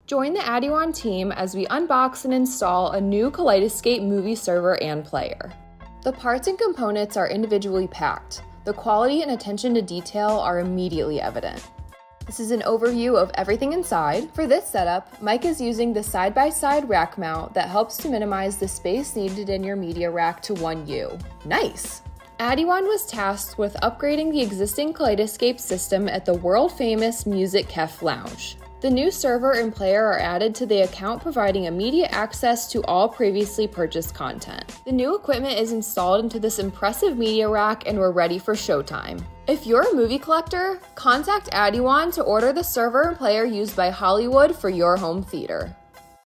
Join the ATTYWON team as we unbox and install a new Kaleidescape movie server and player. The parts and components are individually packed. The quality and attention to detail are immediately evident. This is an overview of everything inside. For this setup, Mike is using the side-by-side rack mount that helps to minimize the space needed in your media rack to 1U. Nice! ATTYWON was tasked with upgrading the existing Kaleidescape system at the world-famous KEF Lounge. The new server and player are added to the account, providing immediate access to all previously purchased content. The new equipment is installed into this impressive media rack and we're ready for showtime. If you're a movie collector, contact ATTYWON to order the server and player used by Hollywood for your home theater.